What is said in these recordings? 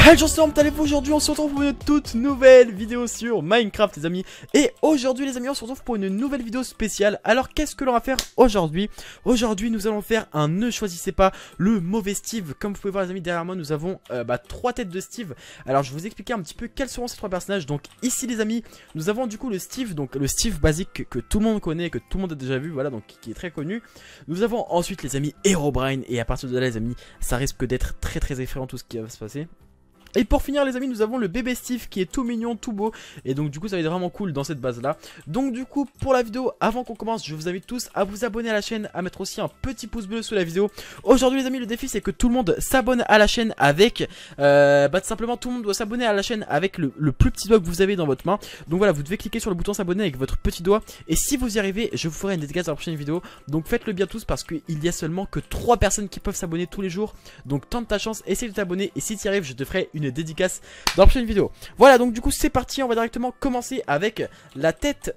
Bonjour, comment allez-vous aujourd'hui? On se retrouve pour une toute nouvelle vidéo sur Minecraft les amis. Et aujourd'hui les amis on se retrouve pour une nouvelle vidéo spéciale. Alors qu'est-ce que l'on va faire aujourd'hui? Aujourd'hui nous allons faire un ne choisissez pas le mauvais Steve. Comme vous pouvez voir les amis derrière moi nous avons 3 têtes de Steve. Alors je vais vous expliquer un petit peu quels seront ces 3 personnages. Donc ici les amis nous avons du coup le Steve. Donc le Steve basique que tout le monde connaît, que tout le monde a déjà vu, voilà, donc qui est très connu. Nous avons ensuite les amis Herobrine. Et à partir de là les amis ça risque d'être très effrayant tout ce qui va se passer. Et pour finir les amis nous avons le bébé Steve qui est tout mignon, tout beau. Et donc du coup ça va être vraiment cool dans cette base là. Donc du coup pour la vidéo, avant qu'on commence, je vous invite tous à vous abonner à la chaîne, à mettre aussi un petit pouce bleu sous la vidéo. Aujourd'hui les amis le défi c'est que tout le monde s'abonne à la chaîne avec tout simplement tout le monde doit s'abonner à la chaîne avec le plus petit doigt que vous avez dans votre main. Donc voilà, vous devez cliquer sur le bouton s'abonner avec votre petit doigt. Et si vous y arrivez, je vous ferai une dédicace dans la prochaine vidéo. Donc faites-le bien tous parce qu'il y a seulement que 3 personnes qui peuvent s'abonner tous les jours. Donc tente ta chance, essaye de t'abonner. Et si tu y arrives, je te ferai une dédicace dans la prochaine vidéo. Voilà, donc du coup c'est parti, on va directement commencer avec la tête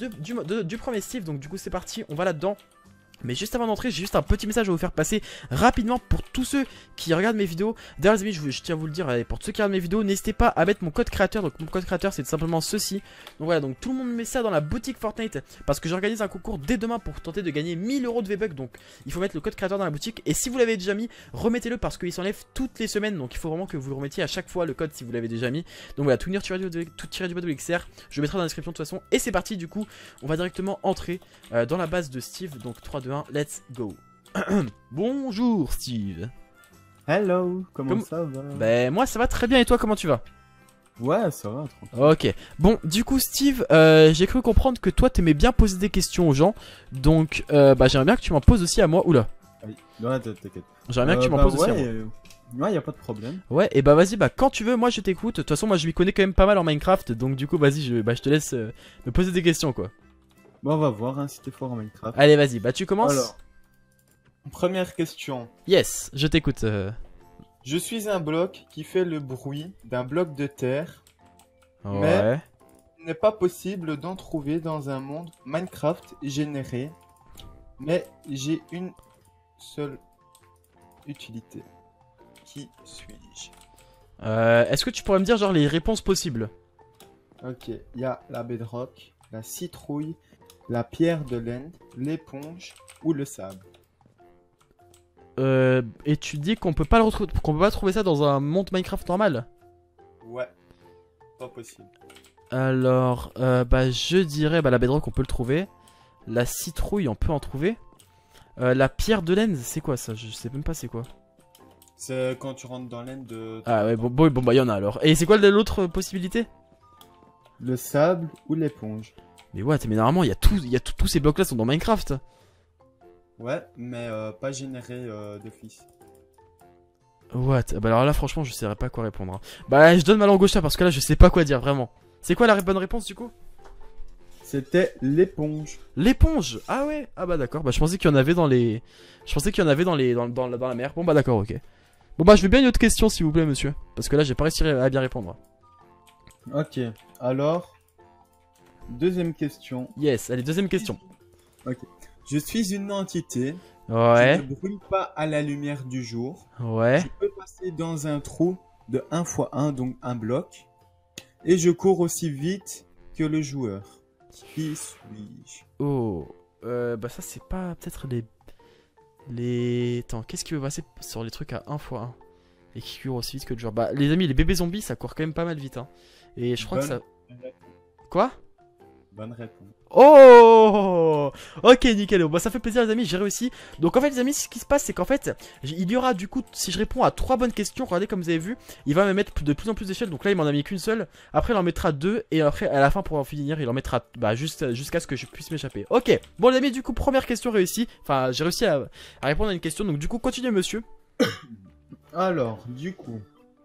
du premier Steve. Donc du coup c'est parti, on va là-dedans. Mais juste avant d'entrer, j'ai juste un petit message à vous faire passer rapidement pour tous ceux qui regardent mes vidéos. D'ailleurs les amis, je tiens à vous le dire, pour tous ceux qui regardent mes vidéos, n'hésitez pas à mettre mon code créateur. Donc mon code créateur c'est simplement ceci. Donc voilà, donc tout le monde met ça dans la boutique Fortnite. Parce que j'organise un concours dès demain pour tenter de gagner 1000 € de V-Bucks. Donc il faut mettre le code créateur dans la boutique. Et si vous l'avez déjà mis, remettez-le parce qu'il s'enlève toutes les semaines. Donc il faut vraiment que vous le remettiez à chaque fois le code si vous l'avez déjà mis. Donc voilà, tout tiré du bas de XR. Je le mettrai dans la description de toute façon. Et c'est parti du coup, on va directement entrer dans la base de Steve. Donc 3, 2, 1, let's go. Bonjour Steve. Hello, comment ça va? Ben moi ça va très bien et toi comment tu vas? Ouais ça va, tranquille. Ok, bon du coup Steve, j'ai cru comprendre que toi t'aimais bien poser des questions aux gens. Donc j'aimerais bien que tu m'en poses aussi à moi. Oula. Ouais t'inquiète. J'aimerais bien que tu m'en poses aussi à moi. Ouais, y a pas de problème. Ouais, et bah vas-y, quand tu veux, moi je t'écoute. De toute façon moi je m'y connais quand même pas mal en Minecraft. Donc du coup vas-y, je te laisse me poser des questions quoi. Bon on va voir hein, si t'es fort en Minecraft. Allez vas-y, tu commences. Alors, première question. Yes, je t'écoute. Je suis un bloc qui fait le bruit d'un bloc de terre. Ouais. Mais il n'est pas possible d'en trouver dans un monde Minecraft généré. Mais j'ai une seule utilité. Qui suis-je? Est-ce que tu pourrais me dire genre les réponses possibles? Ok, il y a la bedrock, la citrouille, la pierre de l'End, l'éponge ou le sable. Et tu dis qu'on peut pas trouver ça dans un monde Minecraft normal? Ouais, pas possible. Alors, je dirais, la bedrock on peut le trouver. La citrouille on peut en trouver. La pierre de l'End, c'est quoi ça? Je sais même pas c'est quoi. C'est quand tu rentres dans l'End de... Ah ouais, bon y en a alors. Et c'est quoi l'autre possibilité? Le sable ou l'éponge. Mais what, mais normalement tous ces blocs là sont dans Minecraft. Ouais, mais pas généré d'office. What? Alors là franchement je saurais pas quoi répondre. Je donne ma langue au chat parce que là je sais pas quoi dire vraiment. C'est quoi la bonne réponse du coup? C'était l'éponge. L'éponge? Ah ouais? Ah d'accord, je pensais qu'il y en avait dans les... Je pensais qu'il y en avait dans la mer. Bon d'accord, ok. Bon je veux bien une autre question s'il vous plaît monsieur. Parce que là j'ai pas réussi à bien répondre. Ok, alors... Deuxième question. Yes, allez deuxième question. Ok. Je suis une entité. Ouais. Je ne brûle pas à la lumière du jour. Ouais. Je peux passer dans un trou de 1 x 1, donc un bloc. Et je cours aussi vite que le joueur. Qui suis-je? Oh. Ça c'est pas peut-être les... Attends, qu'est-ce qui veut passer sur les trucs à 1 x 1 et qui court aussi vite que le joueur? Les amis, les bébés zombies ça court quand même pas mal vite hein. Et je crois que ça... Quoi? Bonne réponse. Oh, ok nickel, ça fait plaisir les amis, j'ai réussi. Donc en fait les amis ce qui se passe c'est qu'en fait il y aura du coup, si je réponds à 3 bonnes questions, regardez comme vous avez vu, il va me mettre de plus en plus d'échelles. Donc là il m'en a mis qu'une seule, après il en mettra 2. Et après à la fin pour en finir il en mettra jusqu'à ce que je puisse m'échapper. Ok, bon les amis du coup première question réussie. Enfin j'ai réussi à répondre à une question. Donc du coup continuez monsieur. Alors du coup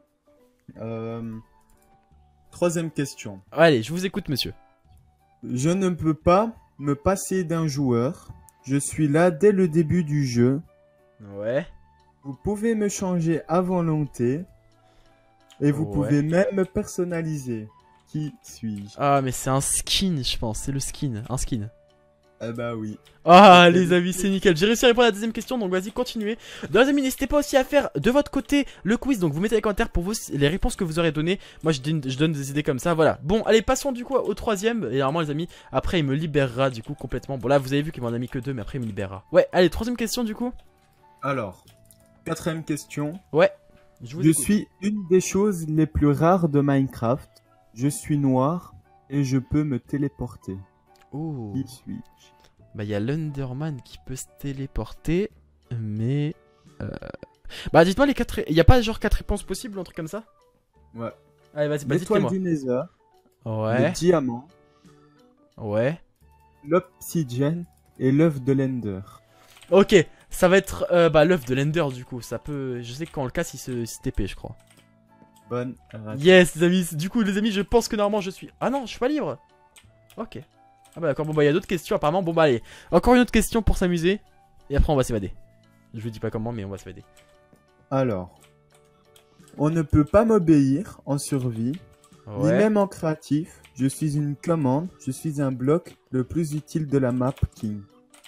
troisième question. Allez je vous écoute monsieur. Je ne peux pas me passer d'un joueur. Je suis là dès le début du jeu. Ouais. Vous pouvez me changer à volonté. Et vous pouvez même me personnaliser. Qui suis-je? Ah mais c'est un skin je pense, c'est le skin, un skin. Eh bah oui. Ah les amis, c'est nickel. J'ai réussi à répondre à la deuxième question, donc vas-y, continuez. Donc les amis, n'hésitez pas aussi à faire de votre côté le quiz. Donc vous mettez les commentaires pour vous les réponses que vous aurez données. Moi je donne des idées comme ça, voilà. Bon, allez, passons du coup au troisième. Et normalement les amis, après il me libérera du coup complètement. Bon là vous avez vu qu'il m'en a mis que 2, mais après il me libérera. Ouais, allez, troisième question du coup. Alors, quatrième question. Ouais, vous Je écoute. suis une des choses les plus rares de Minecraft. Je suis noir et je peux me téléporter. Oh. Qui suis-je? Bah il y a l'Underman qui peut se téléporter, mais... Bah dites-moi les 4... Il y a pas genre 4 réponses possibles ou un truc comme ça? Ouais. Allez vas-y, bah L'étoile dites-moi. du Nether, Ouais, le diamant, ouais. l'obsidienne et l'œuf de l'Ender. Ok, ça va être bah l'œuf de l'Ender du coup, ça peut... Je sais que quand on le casse il se TP je crois. Bonne réponse. Yes les amis, du coup les amis je pense que normalement je suis... Ah non, je suis pas libre. Ok. Ah bah d'accord, bon bah il y a d'autres questions apparemment, bon bah allez. Encore une autre question pour s'amuser, et après on va s'évader. Je vous dis pas comment mais on va s'évader. Alors, on ne peut pas m'obéir en survie, ni Ouais. même en créatif. Je suis une commande, je suis un bloc le plus utile de la map King.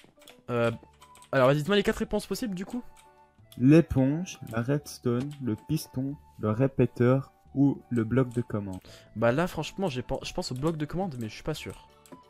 Alors dites-moi les 4 réponses possibles du coup. L'éponge, la redstone, le piston, le répéteur ou le bloc de commande. Bah là franchement je pense au bloc de commande mais je suis pas sûr.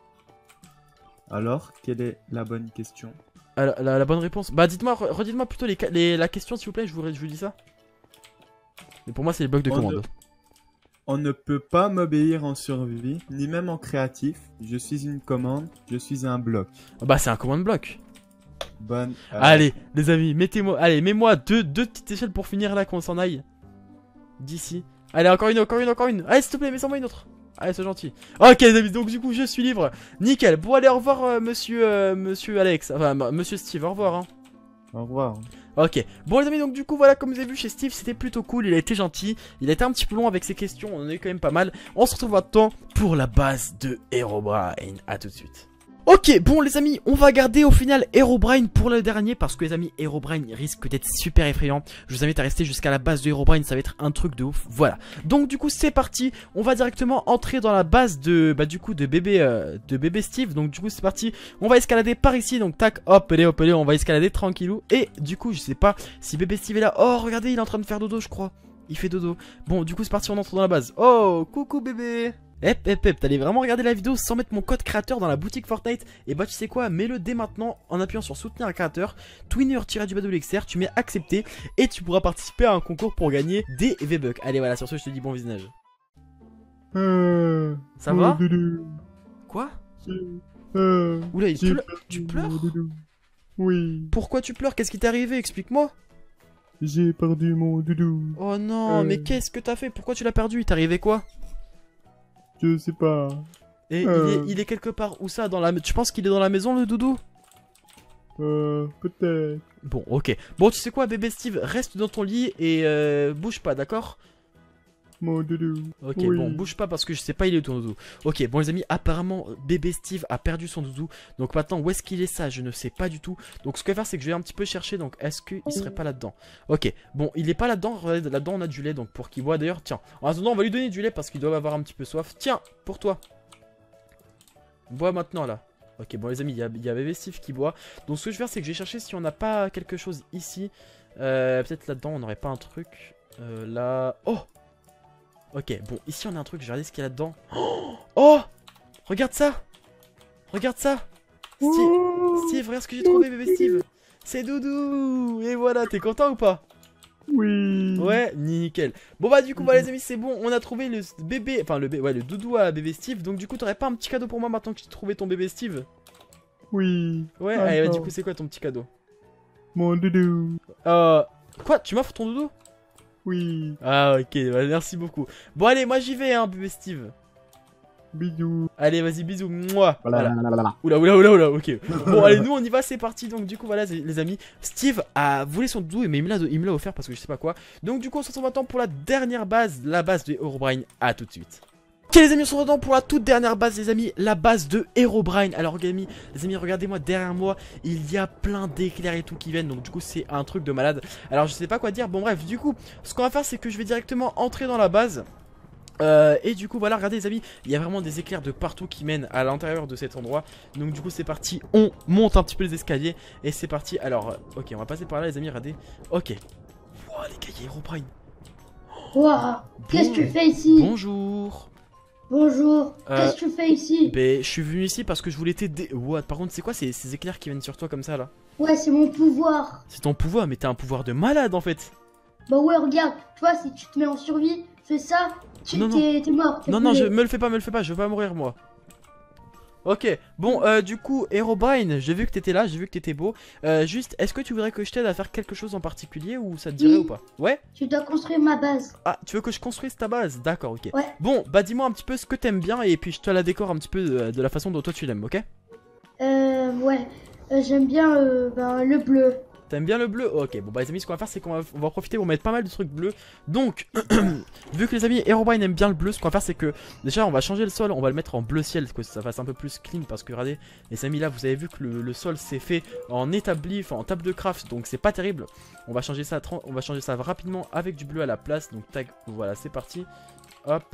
Alors, quelle est la bonne question? Alors, la bonne réponse. Bah dites-moi, redites-moi plutôt la question s'il vous plaît, je vous dis ça. Mais pour moi c'est les blocs de commande. On ne peut pas m'obéir en survie, ni même en créatif. Je suis une commande, je suis un bloc. Bah c'est un command block. Bonne. Allez les amis, mettez-moi, allez mets-moi deux petites échelles pour finir là qu'on s'en aille. D'ici. Allez encore une. Allez s'il te plaît, mets-moi une autre. Allez c'est gentil. Ok les amis, donc du coup je suis libre. Nickel. Bon allez au revoir monsieur Alex. Enfin monsieur Steve, au revoir hein. Au revoir. Ok, bon les amis, donc du coup voilà, comme vous avez vu chez Steve, c'était plutôt cool, il a été gentil, il a été un petit peu long avec ses questions, on en a eu quand même pas mal. On se retrouve maintenant pour la base de Herobrine, à tout de suite. Ok, bon les amis, on va garder au final Herobrine pour le dernier parce que les amis, Herobrine risque d'être super effrayant. Je vous invite à rester jusqu'à la base de Herobrine, ça va être un truc de ouf, voilà. Donc du coup c'est parti, on va directement entrer dans la base de, bah du coup de bébé Steve. Donc du coup c'est parti, on va escalader par ici, donc tac, hop, allez, on va escalader tranquillou. Et du coup je sais pas si bébé Steve est là, oh regardez il est en train de faire dodo je crois. Il fait dodo. Bon du coup c'est parti, on entre dans la base. Oh, coucou bébé. T'allais vraiment regarder la vidéo sans mettre mon code créateur dans la boutique Fortnite? Et bah tu sais quoi, mets-le dès maintenant en appuyant sur soutenir un créateur, twinner-du-bas-de-l'XR, tu mets accepter et tu pourras participer à un concours pour gagner des V-Bucks. Allez voilà, sur ce je te dis bon visionnage. Ça va? Quoi? Oula, tu pleures? Oui, Pourquoi tu pleures? Qu'est-ce qui t'est arrivé? Explique-moi. j'ai perdu mon doudou. Oh non, mais qu'est-ce que t'as fait? Pourquoi tu l'as perdu? Il t'est arrivé quoi? Je sais pas. Et il est quelque part où ça? Dans la... Tu penses qu'il est dans la maison le doudou? Peut-être. Bon, ok. Bon, tu sais quoi, bébé Steve, reste dans ton lit et bouge pas, d'accord? Mon doudou. Ok, Oui. bon, bouge pas parce que je sais pas, il est où ton doudou. Ok, bon, les amis, apparemment, bébé Steve a perdu son doudou. Donc maintenant, où est-ce qu'il est ça? Je ne sais pas du tout. Donc ce que je vais faire, c'est que je vais un petit peu chercher. Donc, est-ce qu'il serait pas là-dedans? Ok, bon, il est pas là-dedans. Regardez, là-dedans, on a du lait. Donc, pour qu'il boit d'ailleurs, tiens. En attendant, on va lui donner du lait parce qu'il doit avoir un petit peu soif. Tiens, pour toi. Bois maintenant là. Ok, bon, les amis, il y a bébé Steve qui boit. Donc, ce que je vais faire, c'est que je vais chercher si on n'a pas quelque chose ici. Peut-être là-dedans, on n'aurait pas un truc. Là. Oh! Ok, bon, ici on a un truc, je vais regarder ce qu'il y a là-dedans. Oh! Regarde ça! Regarde ça! Steve, regarde ce que j'ai trouvé, bébé Steve! C'est Doudou! Et voilà, t'es content ou pas? Oui. Ouais, nickel. Bon bah du coup, voilà les amis, c'est bon, on a trouvé le bébé, enfin le doudou à bébé Steve. Donc du coup, t'aurais pas un petit cadeau pour moi maintenant que j'ai trouvé ton bébé Steve? Oui. Ouais, allez, bah, du coup, c'est quoi ton petit cadeau? Mon doudou. Quoi? Tu m'offres ton doudou? Oui. Ah ok, bah, merci beaucoup. Bon allez, moi j'y vais hein, bébé Steve. Bisous. Allez, vas-y, bisous. Mouah. Voilà. Voilà. Oula, ok. Bon, allez, nous on y va, c'est parti. Donc, du coup, voilà, les amis. Steve a volé son doudou, mais il me l'a offert parce que je sais pas quoi. Donc, du coup, on se retrouve maintenant pour la dernière base, la base de Herobrine. À tout de suite. Ok, les amis, on se retrouve maintenant pour la toute dernière base, les amis, la base de Herobrine. Alors, les amis, regardez-moi derrière moi, il y a plein d'éclairs et tout qui viennent. Donc, du coup, c'est un truc de malade. Alors, je sais pas quoi dire. Bon, bref, du coup, ce qu'on va faire, c'est que je vais directement entrer dans la base. Et du coup voilà, regardez les amis, il y a vraiment des éclairs de partout qui mènent à l'intérieur de cet endroit. Donc du coup c'est parti, on monte un petit peu les escaliers. Et c'est parti, alors ok, on va passer par là les amis, regardez. Ok, wow, les gars, il y a Herobrine. Waouh, qu'est-ce que tu fais ici? Bonjour. Bonjour, qu'est-ce que tu fais ici? Ben je suis venu ici parce que je voulais t'aider. What? Par contre c'est quoi ces éclairs qui viennent sur toi comme ça là? Ouais, c'est mon pouvoir. C'est ton pouvoir, mais t'as un pouvoir de malade en fait. Bah ouais, regarde, tu vois, si tu te mets en survie, fais ça, t'es mort. Non, non, me le fais pas, je veux pas mourir moi. Ok, bon, du coup, Herobrine, j'ai vu que t'étais là, j'ai vu que t'étais beau. Juste, est-ce que tu voudrais que je t'aide à faire quelque chose en particulier ou ça te dirait ou pas? Ouais? Tu dois construire ma base. Ah, tu veux que je construise ta base? D'accord, ok. Ouais. Bon, bah dis-moi un petit peu ce que t'aimes bien et puis je te la décore un petit peu de la façon dont toi tu l'aimes, ok? Ouais, j'aime bien le bleu. T'aimes bien le bleu? Ok, bon bah les amis, ce qu'on va faire c'est qu'on va profiter pour mettre pas mal de trucs bleus. Donc, vu que les amis Herobrine aiment bien le bleu, ce qu'on va faire c'est que déjà on va changer le sol, on va le mettre en bleu ciel, que ça fasse un peu plus clean. Parce que regardez les amis, là vous avez vu que le sol c'est fait en établi, enfin en table de craft, donc c'est pas terrible. On va changer ça rapidement avec du bleu à la place. Donc tac, voilà, c'est parti. Hop,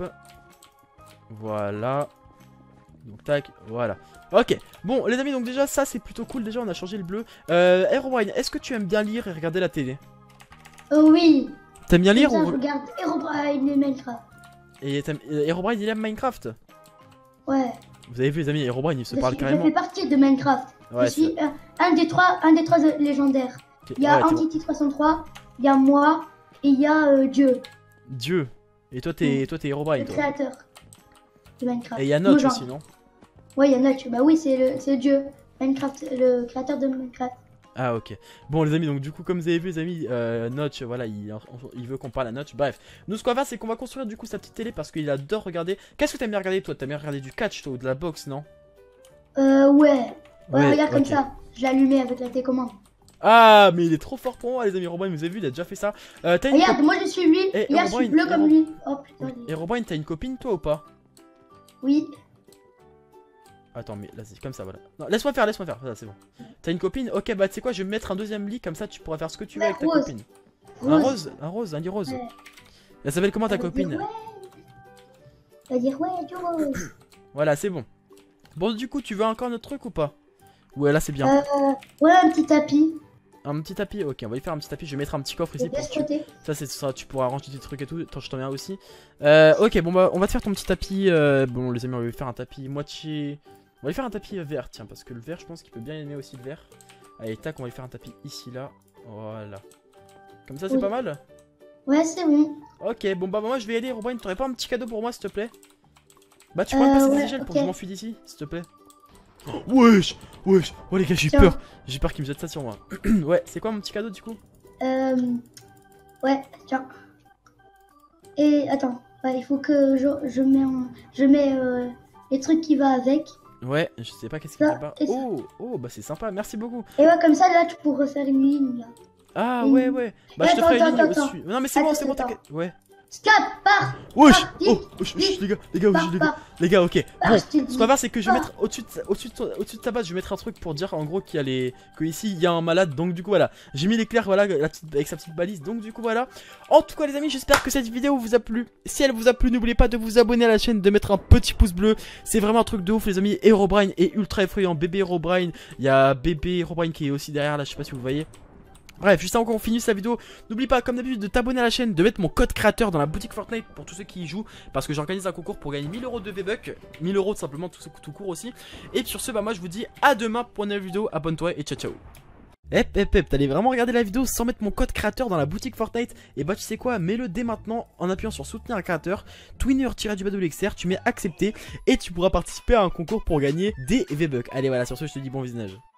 voilà. Donc tac, voilà. Ok, bon les amis, donc déjà ça c'est plutôt cool, déjà on a changé le bleu. Herobrine, est-ce que tu aimes bien lire et regarder la télé? Oui. T'aimes bien lire Ça, ou... je regarde Herobrine et Minecraft. Et Herobrine il aime Minecraft? Ouais. Vous avez vu les amis, Herobrine il se parle carrément. Je fais partie de Minecraft. Ouais, je suis un des trois légendaires. Okay. Il y a ouais, Entity 303, il y a moi et il y a Dieu. Dieu. Et toi t'es Herobrine, le créateur de Minecraft. Et il y a Notch aussi, non? Ouais, il y a Notch. Bah oui, c'est Dieu. Minecraft, le créateur de Minecraft. Ah ok. Bon les amis, donc du coup comme vous avez vu les amis, Notch, voilà, il veut qu'on parle à Notch. Bref, nous ce qu'on va faire c'est qu'on va construire du coup sa petite télé parce qu'il adore regarder. Qu'est-ce que t'aimes bien regarder toi? T'aimes bien regarder du catch toi ou de la boxe, non? Ouais, regarde okay. comme ça. Je l'ai allumé avec la télécommande. Ah mais il est trop fort pour moi les amis. Herobrine, vous avez vu, il a déjà fait ça. Regarde, moi je suis lui, et là je suis bleu comme lui. Oh putain. Herobrine, t'as une copine toi ou pas? Oui. Attends, mais là c'est comme ça, voilà. Non, laisse-moi faire, ça c'est bon. T'as une copine? Ok, bah tu sais quoi, je vais me mettre un deuxième lit, comme ça tu pourras faire ce que tu veux avec ta copine. Un lit rose. Ouais. Elle s'appelle comment ta copine? Elle va dire ouais, du rose. Voilà, c'est bon. Bon, du coup, tu veux encore notre truc ou pas? Ouais, là c'est bien. Ouais, un petit tapis. Un petit tapis, ok, on va y faire un petit tapis. Je vais mettre un petit coffre ici. Pour ça, c'est ça, tu pourras ranger tes trucs et tout. Attends, je t'en viens aussi. Ok, bon, bah, on va te faire ton petit tapis. Bon, les amis, on va lui faire un tapis moitié. On va lui faire un tapis vert, tiens, parce que le vert, je pense qu'il peut bien aimer aussi le vert. Allez, tac, on va lui faire un tapis ici, là. Voilà. Comme ça, c'est pas mal? Ouais, c'est bon. Ok, bon, bah, moi, je vais y aller. Herobrine, t'aurais pas un petit cadeau pour moi, s'il te plaît? Bah, tu pourrais me passer des échelles pour que je m'enfuis d'ici, s'il te plaît? Wesh. Oh les gars, j'ai peur. J'ai peur qu'il me jette ça sur moi. Ouais, c'est quoi mon petit cadeau du coup? Ouais, tiens. Et attends, il faut que je mets les trucs qui va avec. Ouais, je sais pas qu'est-ce qui va pas. Oh, bah c'est sympa, merci beaucoup. Et ouais, comme ça là tu pourrais faire une ligne là. Ah ouais. Bah je te ferai une ligne au-dessus. Non mais c'est bon, t'inquiète. Ouais. Scap, pars. Wesh. Les gars, ok. Bon, ce qu'on va faire c'est que je vais mettre au-dessus de ta base, je vais mettre un truc pour dire en gros qu'il y a que ici il y a un malade. Donc du coup voilà, j'ai mis l'éclair, voilà, avec sa petite balise. Donc du coup voilà. En tout cas les amis, j'espère que cette vidéo vous a plu. Si elle vous a plu, n'oubliez pas de vous abonner à la chaîne, de mettre un petit pouce bleu. C'est vraiment un truc de ouf les amis. Herobrine est ultra effrayant, bébé Herobrine. Il y a bébé Herobrine qui est aussi derrière là, je sais pas si vous voyez. Bref, juste avant qu'on finisse la vidéo, n'oublie pas comme d'habitude de t'abonner à la chaîne, de mettre mon code créateur dans la boutique Fortnite pour tous ceux qui y jouent, parce que j'organise un concours pour gagner 1000 € de V-Bucks, 1000 € tout simplement, tout court aussi. Et sur ce, bah moi je vous dis à demain pour une nouvelle vidéo, abonne-toi et ciao ciao. T'allais vraiment regarder la vidéo sans mettre mon code créateur dans la boutique Fortnite? Et bah tu sais quoi, mets-le dès maintenant en appuyant sur soutenir un créateur, twinner-du-bas tu mets accepter et tu pourras participer à un concours pour gagner des V-Bucks. Allez voilà, sur ce je te dis bon visionnage.